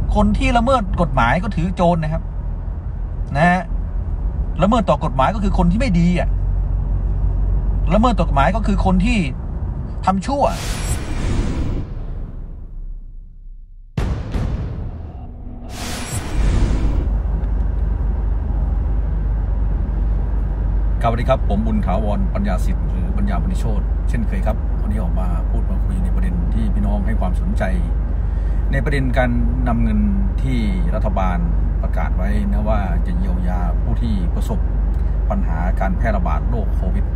คนที่ละเมิดกฎหมายก็ถือโจรนะครับนะฮะละเมิดต่อกฎหมายก็คือคนที่ไม่ดีอ่ะละเมิดต่อกฎหมายก็คือคนที่ทำชั่วสวัสดีครับผมบุญถาวรปัญญาสิทธิ์หรือปัญญาบริโชติเช่นเคยครับวันนี้ออกมาพูดมาคุยในประเด็นที่พี่น้องให้ความสนใจในประเด็นการนำเงินที่รัฐบาลประกาศไว้นะว่าจะเยียวยาผู้ที่ประสบปัญหาการแพร่ระบาดโรคโควิด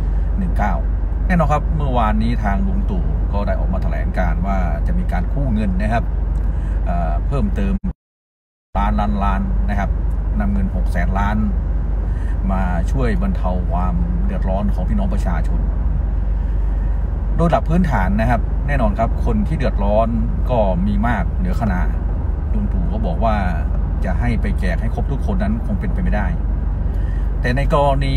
-19 แน่นอนครับเมื่อวานนี้ทางลุงตู่ก็ได้ออกมาแถลงการว่าจะมีการกู้เงินนะครับเพิ่มเติมล้านนะครับนำเงิน600,000 ล้านมาช่วยบรรเทาความเดือดร้อนของพี่น้องประชาชนโดยหลักพื้นฐานนะครับแน่นอนครับคนที่เดือดร้อนก็มีมากเหลือขนาดลุงตู่ก็บอกว่าจะให้ไปแจกให้ครบทุกคนนั้นคงเป็นไปไม่ได้แต่ในกรณี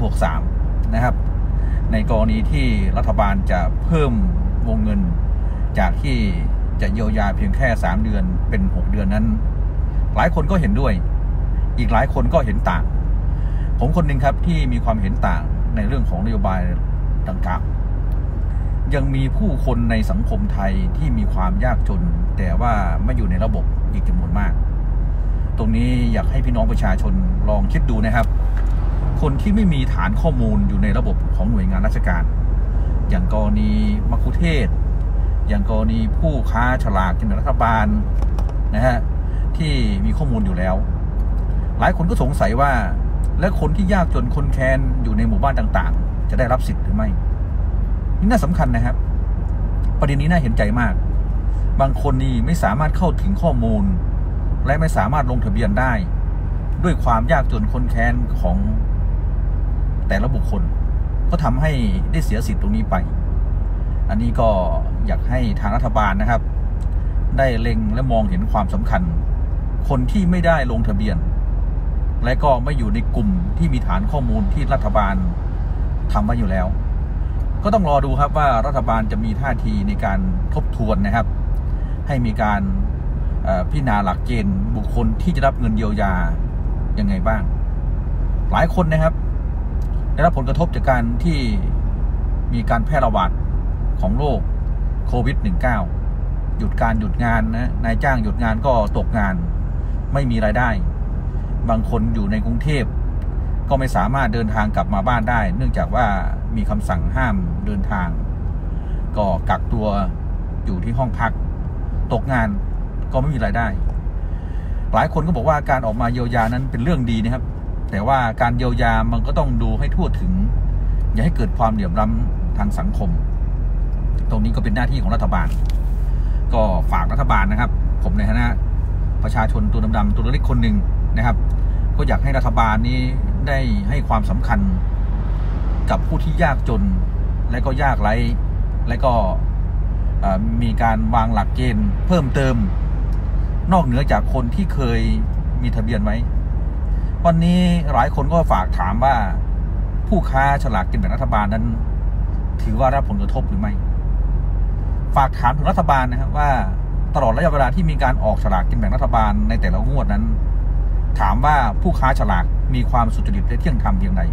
3+3นะครับในกรณีที่รัฐบาลจะเพิ่มวงเงินจากที่จะเยียวยาเพียงแค่3 เดือนเป็น6 เดือนนั้นหลายคนก็เห็นด้วยอีกหลายคนก็เห็นต่างผมคนหนึ่งครับที่มีความเห็นต่างในเรื่องของนโยบายต่างๆยังมีผู้คนในสังคมไทยที่มีความยากจนแต่ว่าไม่อยู่ในระบบอีกจำนวนมากตรงนี้อยากให้พี่น้องประชาชนลองคิดดูนะครับคนที่ไม่มีฐานข้อมูลอยู่ในระบบของหน่วยงานราชการอย่างกรณีมัคคุเทศก์อย่างกรณีผู้ค้าฉลากกินแบ่งรัฐบาลนะฮะที่มีข้อมูลอยู่แล้วหลายคนก็สงสัยว่าและคนที่ยากจนคนแค้นอยู่ในหมู่บ้านต่างๆจะได้รับสิทธิ์หรือไม่นี่น่าสำคัญนะครับประเด็นนี้น่าเห็นใจมากบางคนนี่ไม่สามารถเข้าถึงข้อมูลและไม่สามารถลงทะเบียนได้ด้วยความยากจนคนแค้นของแต่ละบุคคลก็ทำให้ได้เสียสิทธิ์ตรงนี้ไปอันนี้ก็อยากให้ทางรัฐบาลนะครับได้เล็งและมองเห็นความสำคัญคนที่ไม่ได้ลงทะเบียนและก็ไม่อยู่ในกลุ่มที่มีฐานข้อมูลที่รัฐบาลทำไว้อยู่แล้วก็ต้องรอดูครับว่ารัฐบาลจะมีท่าทีในการทบทวนนะครับให้มีการพิจารณาหลักเกณฑ์บุคคลที่จะรับเงินเยียวยายังไงบ้างหลายคนนะครับได้รับผลกระทบจากการที่มีการแพร่ระบาดของโรคโควิด -19 หยุดงานนะนายจ้างหยุดงานก็ตกงานไม่มีรายได้บางคนอยู่ในกรุงเทพก็ไม่สามารถเดินทางกลับมาบ้านได้เนื่องจากว่ามีคำสั่งห้ามเดินทางก็กักตัวอยู่ที่ห้องพักตกงานก็ไม่มีรายได้หลายคนก็บอกว่าการออกมาเยียวยานั้นเป็นเรื่องดีนะครับแต่ว่าการเยียวยามันก็ต้องดูให้ทั่วถึงอย่าให้เกิดความเหลื่อมล้ำทางสังคมตรงนี้ก็เป็นหน้าที่ของรัฐบาลก็ฝากรัฐบาลนะครับผมในฐานะประชาชนตัวดำๆตัวเล็กคนหนึ่งนะครับก็อยากให้รัฐบาลนี้ได้ให้ความสำคัญกับผู้ที่ยากจนและก็ยากไร้และก็มีการวางหลักเกณฑ์เพิ่มเติมนอกเหนือจากคนที่เคยมีทะเบียนไว้วันนี้หลายคนก็ฝากถามว่าผู้ค้าฉลากกินแบ่งรัฐบาลนั้นถือว่ารับผลกระทบหรือไม่ฝากถามถึงรัฐบาลนะครับว่าตลอดระยะเวลาที่มีการออกฉลากกินแบ่งรัฐบาลในแต่ละงวดนั้นถามว่าผู้ค้าฉลากมีความสุจริตและเที่ยงธรรมเพียงใด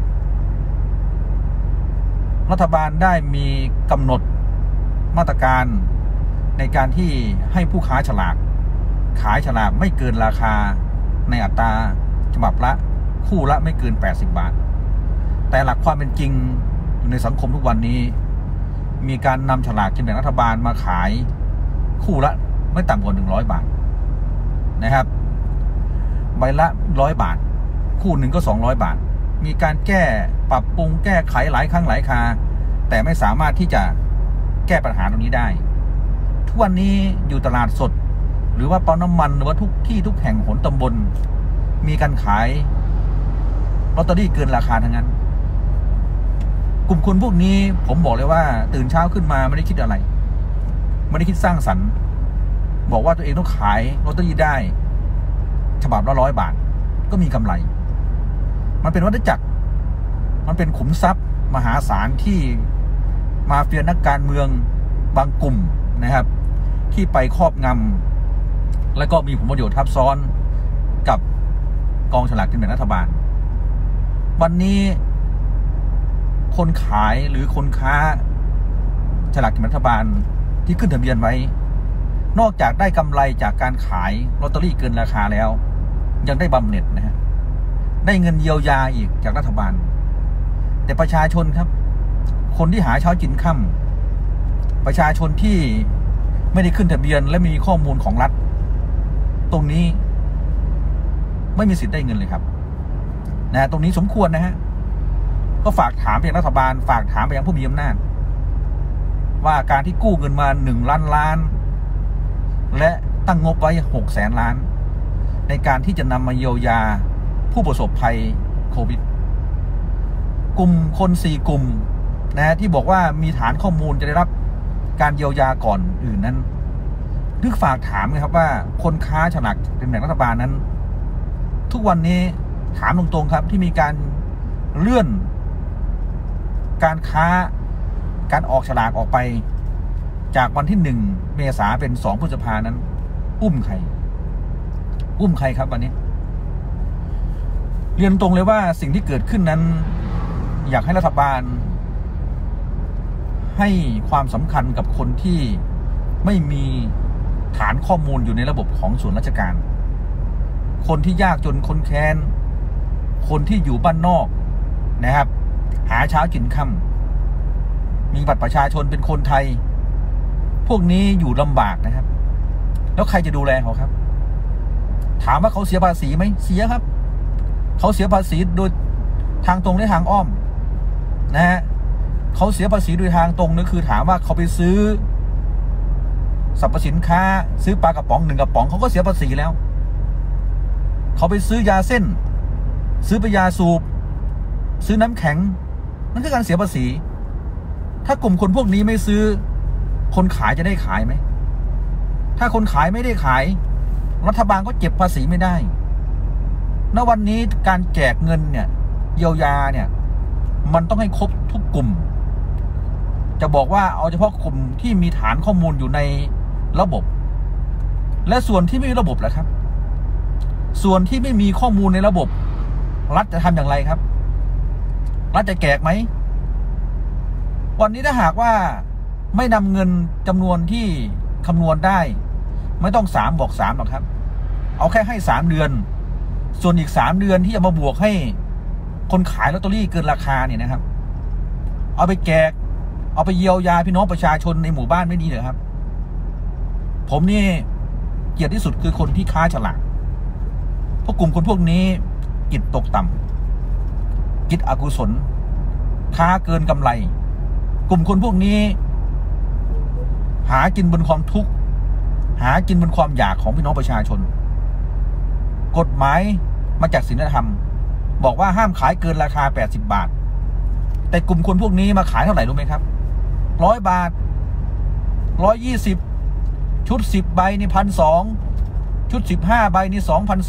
รัฐบาลได้มีกำหนดมาตรการในการที่ให้ผู้ค้าฉลากขายฉลากไม่เกินราคาในอัตราฉบับละคู่ละไม่เกิน80 บาทแต่หลักความเป็นจริงในสังคมทุกวันนี้มีการนำฉลากกินแบ่งรัฐบาลมาขายคู่ละไม่ต่ำกว่า100 บาทนะครับใบละ100 บาทคู่หนึ่งก็200 บาทมีการแก้ปรับปรุงแก้ไขหลายครั้งหลายคราแต่ไม่สามารถที่จะแก้ปัญหาตรงนี้ได้ทุกวันนี้อยู่ตลาดสดหรือว่าปั๊มน้ำมันหรือว่าทุกที่ทุกแห่งหนตำบลมีการขายลอตเตอรี่เกินราคาทั้งนั้นกลุ่มคนพวกนี้ผมบอกเลยว่าตื่นเช้าขึ้นมาไม่ได้คิดอะไรไม่ได้คิดสร้างสรรค์บอกว่าตัวเองต้องขายลอตเตอรี่ได้ฉบับละ100 บาทก็มีกำไรมันเป็นวัฏจักรมันเป็นขุมทรัพย์มหาศาลที่มาเฟียนักการเมืองบางกลุ่มนะครับที่ไปครอบงำและก็มีผลประโยชน์ทับซ้อนกับกองฉลากกินแบ่งรัฐบาลวันนี้คนขายหรือคนค้าฉลากกินแบ่งรัฐบาลที่ขึ้นทะเบียนไว้นอกจากได้กำไรจากการขายลอตเตอรี่เกินราคาแล้วยังได้บำเหน็จนะฮะได้เงินเยียวยาอีกจากรัฐบาลแต่ประชาชนครับคนที่หาเช้ากินค่ำประชาชนที่ไม่ได้ขึ้นทะเบียนและมีข้อมูลของรัฐตรงนี้ไม่มีสิทธิ์ได้เงินเลยครับนะตรงนี้สมควรนะฮะก็ฝากถามไปยังรัฐบาลฝากถามไปยังผู้มีอำนาจว่าการที่กู้เงินมา1 ล้านล้านและตั้งงบไว้600,000 ล้านในการที่จะนำมาเยียวยาผู้ประสบภัยโควิดกลุ่มคน4 กลุ่มนะที่บอกว่ามีฐานข้อมูลจะได้รับการเยียวยาก่อนอื่นนั้นนึกฝากถามนะครับว่าคนค้าฉลากกินแบ่งรัฐบาลนั้นทุกวันนี้ถามตรงๆครับที่มีการเลื่อนการค้าการออกฉลากออกไปจากวันที่1 เมษายนเป็น2 พฤษภานั้นอุ้มใครครับวันนี้เรียนตรงเลยว่าสิ่งที่เกิดขึ้นนั้นอยากให้รัฐบาลให้ความสำคัญกับคนที่ไม่มีฐานข้อมูลอยู่ในระบบของส่วนราชการคนที่ยากจนคนแค้นคนที่อยู่บ้านนอกนะครับหาเช้ากินค่ำมีบัตรประชาชนเป็นคนไทยพวกนี้อยู่ลำบากนะครับแล้วใครจะดูแลเขาครับถามว่าเขาเสียภาษีไหมเสียครับเขาเสียภาษีโดยทางตรงและทางอ้อมนะฮะเขาเสียภาษีโดยทางตรงนั่นคือถามว่าเขาไปซื้อสรรพสินค้าซื้อปลากระป๋อง1 กระป๋องเขาก็เสียภาษีแล้วเขาไปซื้อยาเส้นซื้อไปยาสูบซื้อน้ำแข็งนั่นคือการเสียภาษีถ้ากลุ่มคนพวกนี้ไม่ซื้อคนขายจะได้ขายไหมถ้าคนขายไม่ได้ขายรัฐบาลก็เก็บภาษีไม่ได้ณวันนี้การแจกเงินเนี่ยเยียวยาเนี่ยมันต้องให้ครบทุกกลุ่มจะบอกว่าเอาเฉพาะกลุ่มที่มีฐานข้อมูลอยู่ในระบบและส่วนที่ไม่มีระบบล่ะครับส่วนที่ไม่มีข้อมูลในระบบรัฐจะทำอย่างไรครับรัฐจะแจกไหมวันนี้ถ้าหากว่าไม่นำเงินจำนวนที่คำนวณได้ไม่ต้อง3 บวก 3หรอกครับเอาแค่ให้3 เดือนส่วนอีก3 เดือนที่จะมาบวกให้คนขายลอตเตอรี่เกินราคาเนี่ยนะครับเอาไปแจกเอาไปเยียวยาพี่น้องประชาชนในหมู่บ้านไม่ดีเหรอครับผมนี่เกลียดที่สุดคือคนที่ค้าฉลากเพราะกลุ่มคนพวกนี้จิตตกต่ำจิตอกุศลค้าเกินกำไรกลุ่มคนพวกนี้หากินบนความทุกข์หากินบนความอยากของพี่น้องประชาชนกฎหมายมาจากศีลธรรมบอกว่าห้ามขายเกินราคา80 บาทแต่กลุ่มคนพวกนี้มาขายเท่าไหร่รู้ไหมครับ100 บาท120ชุด10 ใบนี่1,200ชุด15 ใบนี่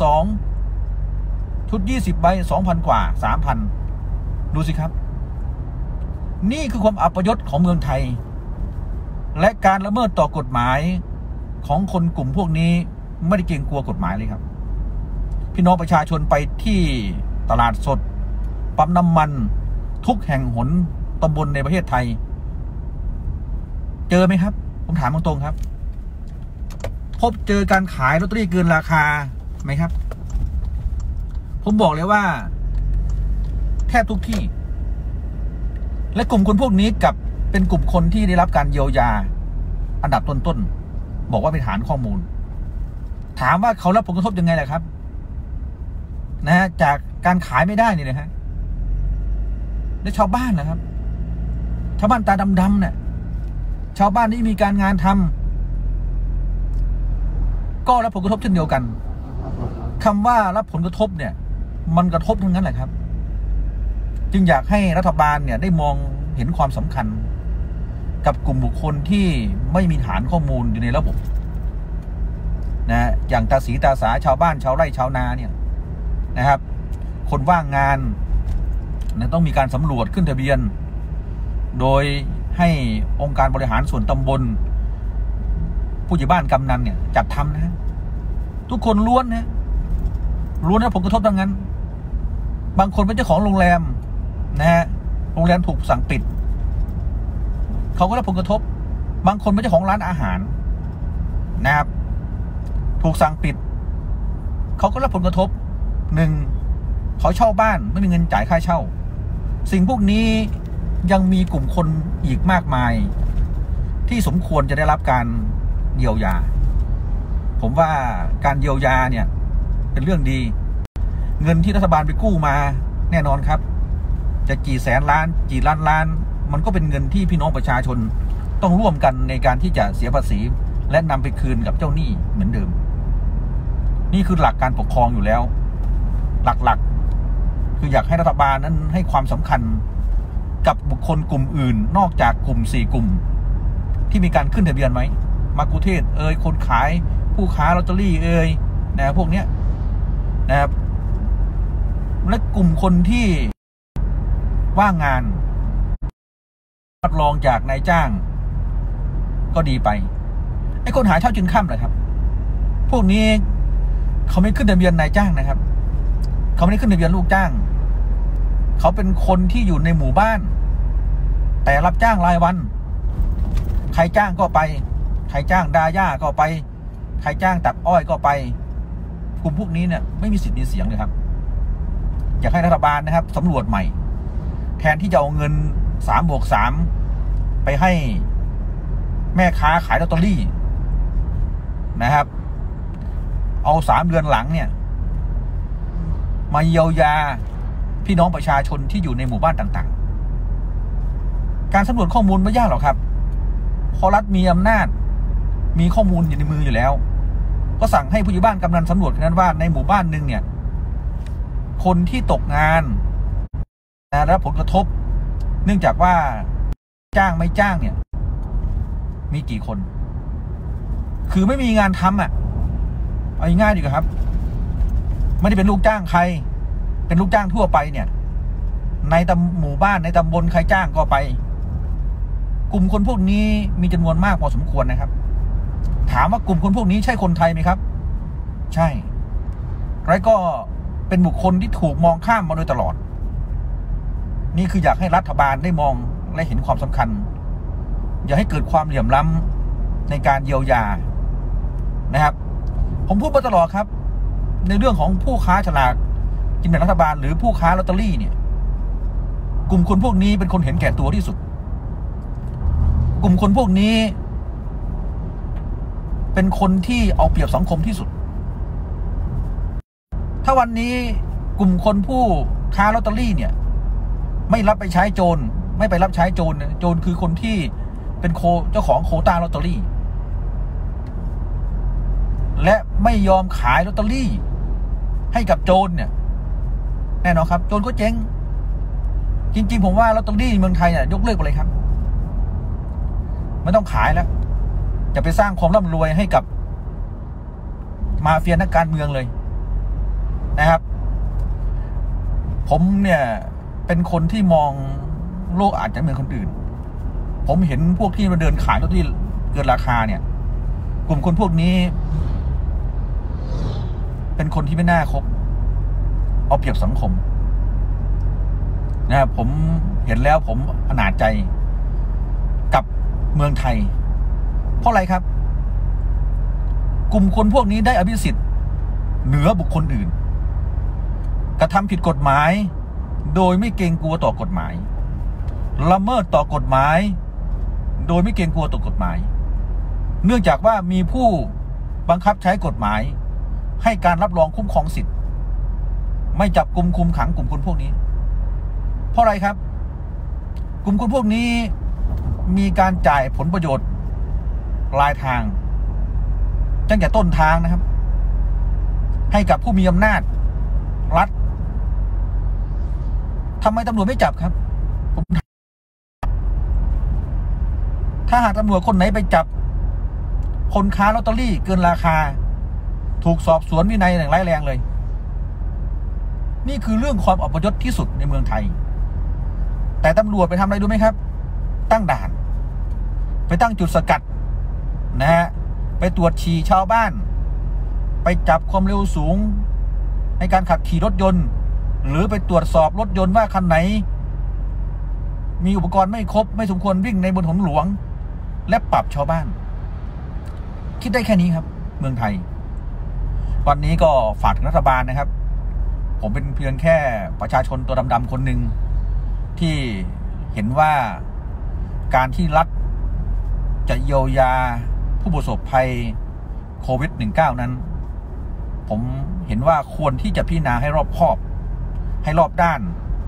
2,200ชุด20 ใบ2,000 กว่า 3,000ดูสิครับนี่คือความอัปยศของเมืองไทยและการละเมิดต่อกฎหมายของคนกลุ่มพวกนี้ไม่ได้เกรงกลัวกฎหมายเลยครับพี่น้องประชาชนไปที่ตลาดสดปั๊มน้ำมันทุกแห่งหนตำบลในประเทศไทยเจอไหมครับผมถามตรงๆครับพบเจอการขายลอตเตอรี่เกินราคาไหมครับผมบอกเลยว่าแทบทุกที่และกลุ่มคนพวกนี้กับเป็นกลุ่มคนที่ได้รับการเยียวยาอันดับต้นๆบอกว่าเป็นฐานข้อมูลถามว่าเขารับผลกระทบยังไงล่ะครับนะฮะจากการขายไม่ได้นี่นะฮะและชาวบ้านนะครับชาวบ้านตาดำๆเนี่ยชาวบ้านที่มีการงานทำก็รับผลกระทบเช่นเดียวกันคำว่ารับผลกระทบเนี่ยมันกระทบทั้งนั้นแหละครับจึงอยากให้รัฐบาลเนี่ยได้มองเห็นความสำคัญกับกลุ่มบุคคลที่ไม่มีฐานข้อมูลอยู่ในระบบนะอย่างตาสีตาสาชาวบ้านชาวไร่ชาวนาเนี่ยนะครับคนว่างงานต้องมีการสำรวจขึ้นทะเบียนโดยให้องค์การบริหารส่วนตำบลผู้ใหญ่บ้านกำนันเนี่ยจัดทำนะทุกคนล้วนนะผลกระทบดังนั้นบางคนเป็นเจ้าของโรงแรมนะฮะโรงแรมถูกสั่งปิดเขาก็รับผลกระทบบางคนเป็นเจ้าของร้านอาหารนะครับถูกสั่งปิดเขาก็รับผลกระทบหนึ่งเขาเช่าบ้านไม่มีเงินจ่ายค่าเช่าสิ่งพวกนี้ยังมีกลุ่มคนอีกมากมายที่สมควรจะได้รับการเยียวยาผมว่าการเยียวยาเนี่ยเป็นเรื่องดีเงินที่รัฐบาลไปกู้มาแน่นอนครับจะกี่แสนล้านกี่ล้านล้านมันก็เป็นเงินที่พี่น้องประชาชนต้องร่วมกันในการที่จะเสียภาษีและนำไปคืนกับเจ้าหนี้เหมือนเดิมนี่คือหลักการปกครองอยู่แล้วหลักๆคืออยากให้รัฐบาลนั้นให้ความสำคัญกับบุคคลกลุ่มอื่นนอกจากกลุ่ม4 กลุ่มที่มีการขึ้นทะเบียนไหมมักคุเทศก์คนขายผู้ค้าลอตเตอรี่นะพวกเนี้ยนะครับและกลุ่มคนที่ว่างงานรับรองจากนายจ้างก็ดีไปไอ้คนหาเช้ากินค่ำเลยครับพวกนี้เขาไม่ขึ้นทะเบียนนายจ้างนะครับเขาไม่ได้ขึ้นทะเบียนลูกจ้างเขาเป็นคนที่อยู่ในหมู่บ้านแต่รับจ้างรายวันใครจ้างก็ไปใครจ้างดาย่าก็ไปใครจ้างตัดอ้อยก็ไปกลุ่มพวกนี้เนี่ยไม่มีสิทธิ์มีเสียงเลยครับอยากให้รัฐบาลนะครับสำรวจใหม่แทนที่จะเอาเงิน3+3ไปให้แม่ค้าขายลอตเตอรี่นะครับเอา3 เดือนหลังเนี่ยมาเยียวยาพี่น้องประชาชนที่อยู่ในหมู่บ้านต่างๆการสำรวจข้อมูลไม่ยากหรอกครับพอรัฐมีอำนาจมีข้อมูลอยู่ในมืออยู่แล้วก็สั่งให้ผู้ใหญ่บ้านกำนันสำรวจนั้นว่าในหมู่บ้านหนึ่งเนี่ยคนที่ตกงานได้รับผลกระทบเนื่องจากว่าจ้างไม่จ้างเนี่ยมีกี่คนคือไม่มีงานทำเอาง่ายๆดีกว่าครับไม่ได้เป็นลูกจ้างใครเป็นลูกจ้างทั่วไปเนี่ยในหมู่บ้านในตำบลใครจ้างก็ไปกลุ่มคนพวกนี้มีจำนวนมากพอสมควรนะครับถามว่ากลุ่มคนพวกนี้ใช่คนไทยไหมครับใช่แล้วก็เป็นบุคคลที่ถูกมองข้ามมาโดยตลอดนี่คืออยากให้รัฐบาลได้มองและเห็นความสำคัญอย่าให้เกิดความเหลื่อมล้ำในการเยียวยานะครับผมพูดมาตลอดครับในเรื่องของผู้ค้าฉลากกินแบ่งรัฐบาลหรือผู้ค้าลอตเตอรี่เนี่ยกลุ่มคนพวกนี้เป็นคนเห็นแก่ตัวที่สุดกลุ่มคนพวกนี้เป็นคนที่เอาเปรียบสังคมที่สุดถ้าวันนี้กลุ่มคนผู้ค้าลอตเตอรี่เนี่ยไม่รับไปใช้โจรไม่ไปรับใช้โจรโจรคือคนที่เป็นเจ้าของโควต้าลอตเตอรี่และไม่ยอมขายลอตเตอรี่ให้กับโจรเนี่ยแน่นอนครับโจรก็เจ๊งจริงๆผมว่าลอตเตอรี่เมืองไทยเนี่ยยกเลิกไปเลยครับไม่ต้องขายแล้วจะไปสร้างความร่ำรวยให้กับมาเฟียนักการเมืองเลยนะครับผมเนี่ยเป็นคนที่มองโลกอาจจะเหมือนคนอื่นผมเห็นพวกที่มาเดินขายลอตเตอรี่เกินราคาเนี่ยกลุ่มคนพวกนี้เป็นคนที่ไม่น่าคบเอาเปรียบสังคมนะครับผมเห็นแล้วผมอนาจใจกับเมืองไทยเพราะอะไรครับกลุ่มคนพวกนี้ได้อภิสิทธิ์เหนือบุคคลอื่นกระทำผิดกฎหมายโดยไม่เกรงกลัวต่อกฎหมายละเมิดต่อกฎหมายโดยไม่เกรงกลัวต่อกฎหมายเนื่องจากว่ามีผู้บังคับใช้กฎหมายให้การรับรองคุ้มครองสิทธิ์ไม่จับกุมคุมขังกลุ่มคนพวกนี้เพราะอะไรครับกลุ่มคนพวกนี้มีการจ่ายผลประโยชน์ปลายทางตั้งแต่ต้นทางนะครับให้กับผู้มีอำนาจรัฐทำไมตำรวจไม่จับครับถ้าหากตำรวจคนไหนไปจับคนค้าลอตเตอรี่เกินราคาถูกสอบสวนวินัยอย่างร้ายแรงเลยนี่คือเรื่องความอัปยศที่สุดในเมืองไทยแต่ตำรวจไปทำอะไรดูไหมครับตั้งด่านไปตั้งจุดสกัดนะฮะไปตรวจฉี่ชาวบ้านไปจับความเร็วสูงในการขับขี่รถยนต์หรือไปตรวจสอบรถยนต์ว่าคันไหนมีอุปกรณ์ไม่ครบไม่สมควรวิ่งในบนถนนหลวงและปรับชาวบ้านคิดได้แค่นี้ครับเมืองไทยวันนี้ก็ฝากถึงรัฐบาลนะครับผมเป็นเพียงแค่ประชาชนตัวดำๆคนหนึ่งที่เห็นว่าการที่รัฐจะเยียวยาผู้ประสบภัยโควิด -19 นั้นผมเห็นว่าควรที่จะพิจารณาให้รอบคอบให้รอบด้าน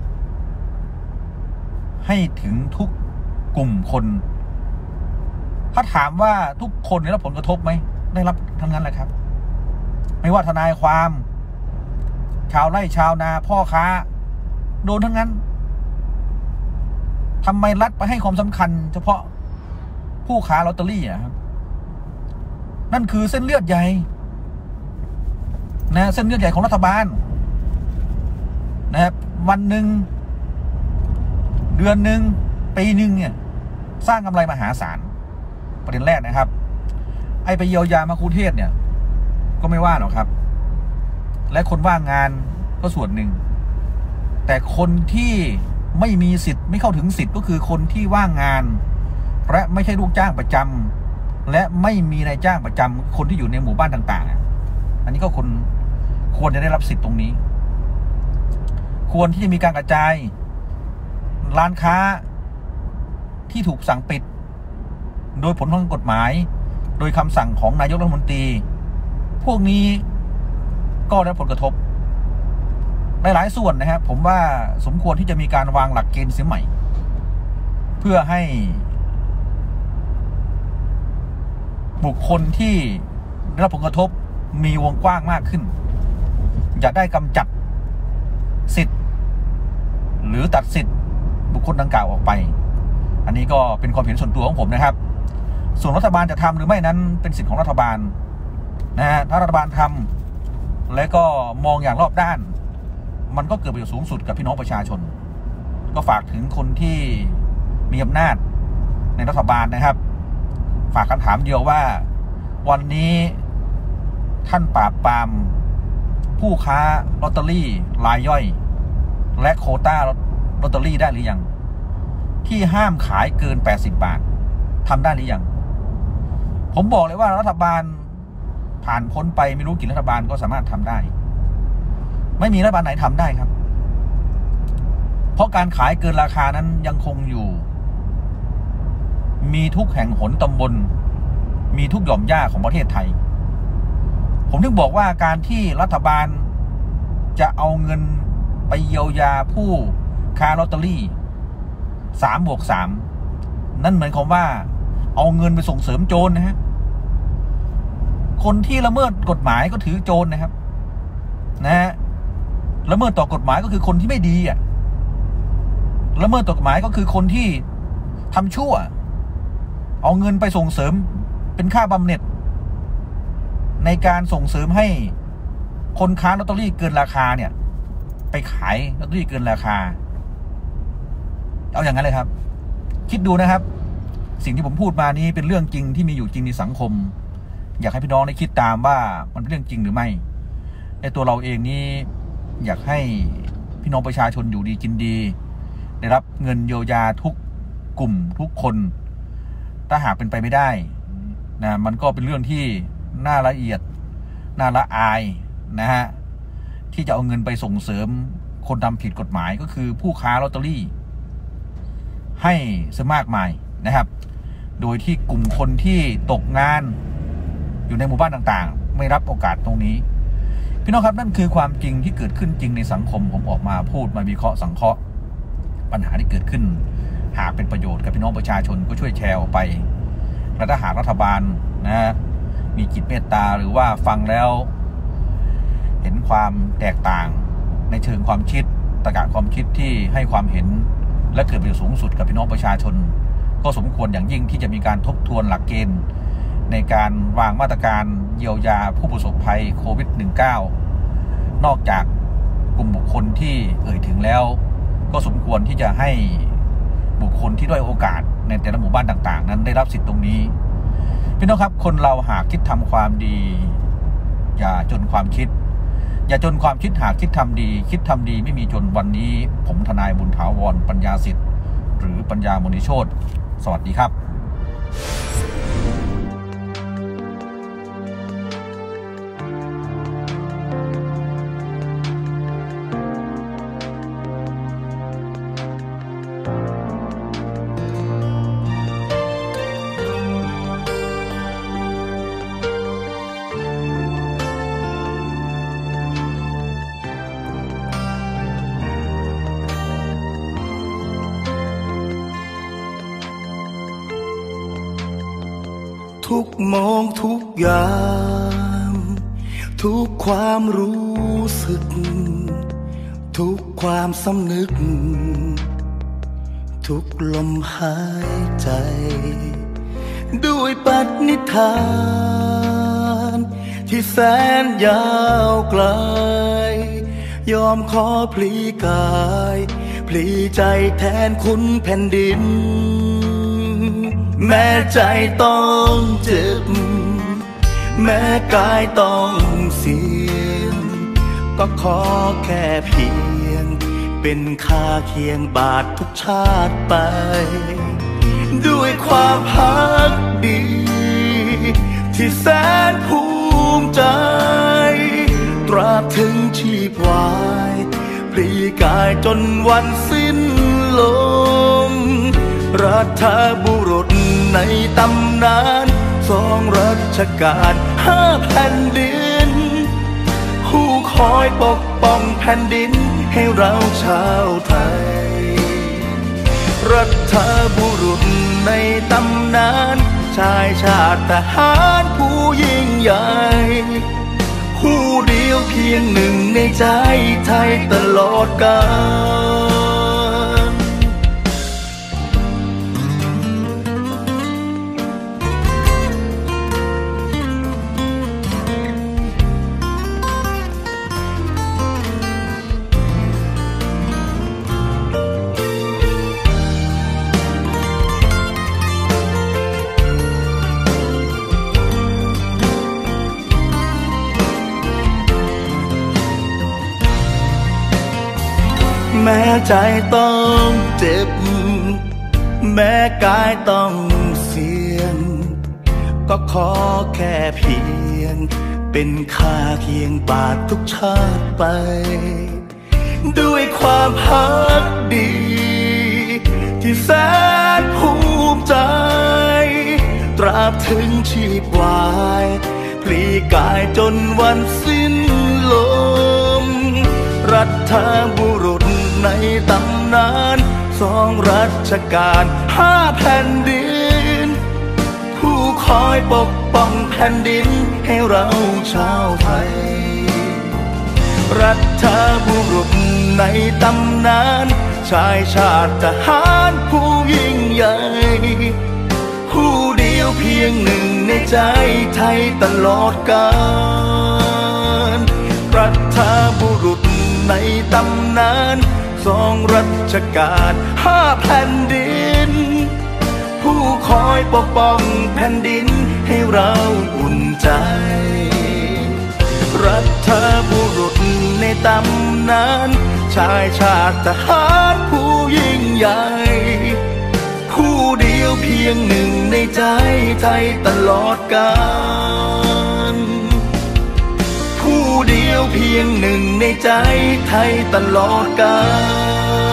ให้ถึงทุกกลุ่มคนถ้าถามว่าทุกคนได้รับผลกระทบไหมได้รับทั้งนั้นแหละครับไม่ว่าทนายความชาวไร่ชาวนาพ่อค้าโดนทั้งนั้นทำไมรัฐไปให้ความสำคัญเฉพาะผู้ค้าลอตเตอรี่ครับนั่นคือเส้นเลือดใหญ่นะเส้นเลือดใหญ่ของรัฐบาลนะครับวันหนึ่งเดือนหนึ่งปีหนึ่งเนี่ยสร้างกำไรมหาศาลประเด็นแรกนะครับไอ้ไปเยียวยามะคุเทศเนี่ยก็ไม่ว่าหรอกครับและคนว่างงานก็ส่วนหนึ่งแต่คนที่ไม่มีสิทธิ์ไม่เข้าถึงสิทธิ์ก็คือคนที่ว่างงานและไม่ใช่ลูกจ้างประจำและไม่มีนายจ้างประจำคนที่อยู่ในหมู่บ้านต่างๆอันนี้ก็คนควรจะได้รับสิทธิ์ตรงนี้ควรที่จะมีการกระจายร้านค้าที่ถูกสั่งปิดโดยผลของกฎหมายโดยคำสั่งของนายกรัฐมนตรีพวกนี้ก็ได้ผลกระทบหลายส่วนนะครับผมว่าสมควรที่จะมีการวางหลักเกณฑ์เสียใหม่เพื่อให้บุคคลที่ได้รับผลกระทบมีวงกว้างมากขึ้นจะได้กำจัดสิทธิ์หรือตัดสิทธิ์บุคคลดังกล่าวออกไปอันนี้ก็เป็นความเห็นส่วนตัวของผมนะครับส่วนรัฐบาลจะทำหรือไม่นั้นเป็นสิทธิ์ของรัฐบาลนะฮะถ้ารัฐบาลทำและก็มองอย่างรอบด้านมันก็เกิดประโยชน์สูงสุดกับพี่น้องประชาชนก็ฝากถึงคนที่มีอำนาจในรัฐบาลนะครับฝากคำถามเดียวว่าวันนี้ท่านปราบปรามผู้ค้าลอตเตอรี่รายย่อยและโควต้าลอตเตอรี่ได้หรือยังที่ห้ามขายเกิน80 บาททำได้หรือยังผมบอกเลยว่ารัฐบาลผ่านพ้นไปไม่รู้กี่รัฐบาลก็สามารถทำได้ไม่มีรัฐบาลไหนทำได้ครับเพราะการขายเกินราคานั้นยังคงอยู่มีทุกแห่งหนตำบลมีทุกหย่อมหญ้าของประเทศไทยผมถึงบอกว่าการที่รัฐบาลจะเอาเงินไปเยียวยาผู้ค้าลอตเตอรี่3+3นั่นหมายความว่าเอาเงินไปส่งเสริมโจรนะฮะคนที่ละเมิดกฎหมายก็ถือโจรนะครับนะฮะละเมิดต่อกฎหมายก็คือคนที่ไม่ดีอ่ะละเมิดต่อกฎหมายก็คือคนที่ทำชั่วเอาเงินไปส่งเสริมเป็นค่าบำเหน็จในการส่งเสริมให้คนค้าลอตเตอรี่เกินราคาเนี่ยไปขายลอตเตอรี่เกินราคาเอาอย่างนั้นเลยครับคิดดูนะครับสิ่งที่ผมพูดมานี้เป็นเรื่องจริงที่มีอยู่จริงในสังคมอยากให้พี่น้องได้คิดตามว่ามันเป็นเรื่องจริงหรือไม่ในตัวเราเองนี้อยากให้พี่น้องประชาชนอยู่ดีกินดีได้รับเงินเยียวยาทุกกลุ่มทุกคนถ้าหากเป็นไปไม่ได้นะมันก็เป็นเรื่องที่น่าละเอียดน่าละอายนะฮะที่จะเอาเงินไปส่งเสริมคนทำผิดกฎหมายก็คือผู้ค้าลอตเตอรี่ให้ซะมากมายนะครับโดยที่กลุ่มคนที่ตกงานอยู่ในหมู่บ้านต่างๆไม่รับโอกาสตรงนี้พี่น้องครับนั่นคือความจริงที่เกิดขึ้นจริงในสังคมผมออกมาพูดมาวิเคราะห์สังเคราะห์ปัญหาที่เกิดขึ้นหากเป็นประโยชน์กับพี่น้องประชาชนก็ช่วยแชร์ออกไปและถ้าหากรัฐบาลนะมีจิตเมตตาหรือว่าฟังแล้วเห็นความแตกต่างในเชิงความคิดตรรกะความคิดที่ให้ความเห็นและเกิดประโยชน์สูงสุดกับพี่น้องประชาชนก็สมควรอย่างยิ่งที่จะมีการทบทวนหลักเกณฑ์ในการวางมาตรการเยียวยาผู้ประสบภัยโควิด -19 นอกจากกลุ่มบุคคลที่เอ่ยถึงแล้วก็สมควรที่จะให้บุคคลที่ด้อยโอกาสในแต่ละหมู่บ้านต่างๆนั้นได้รับสิทธิ์ตรงนี้พี่น้องครับคนเราหากคิดทำความดีอยอย่าจนความคิดอย่าจนความคิดหากคิดทำดีคิดทำดีไม่มีจนวันนี้ผมทนายบุญถาวรปัญญาสิทธิ์หรือปัญญามณีโชติสวัสดีครับทุกมองทุกอย่างทุกความรู้สึกทุกความสำนึกทุกลมหายใจด้วยปณิธานที่แสนยาวไกลยอมขอพลีกายพลีใจแทนคุณแผ่นดินแม้ใจต้องเจ็บแม้กายต้องเสี่ยงก็ขอแค่เพียงเป็นค่าเคียงบาททุกชาติไปด้วยความพักดีที่แสนภูมิใจตราบถึงชีพวายพลีกายจนวันสิ้นลมรัฐบุรุษในตำนาน2 รัชกาล5 แผ่นดินผู้คอยปกป้องแผ่นดินให้เราชาวไทยรัฐบุรุษในตำนานชายชาติทหารผู้ยิ่งใหญ่ผู้เดียวเพียงหนึ่งในใจไทยตลอดกาลแม้ใจต้องเจ็บแม้กายต้องเสี่ยงก็ขอแค่เพียงเป็นค่าเคียงบาททุกชาติไปด้วยความพักดีที่แสนภูมิใจตราบถึงชีพวายพลีกายจนวันสิ้นลมรัฐบุรุษในตำนาน2 รัชกาล5 แผ่นดินผู้คอยปกป้องแผ่นดินให้เราชาวไทยรัฐบุรุษในตำนานชายชาติทหารผู้ยิ่งใหญ่ผู้เดียวเพียงหนึ่งในใจไทยตลอดกาลรัฐบุรุษในตำนาน2 รัชกาล5 แผ่นดินผู้คอยปกป้องแผ่นดินให้เราอุ่นใจรัฐบุรุษในตำนานชายชาติทหารผู้ยิ่งใหญ่ผู้เดียวเพียงหนึ่งในใจไทยตลอดกาลผู้เดียวเพียงหนึ่งในใจไทยตลอดกาล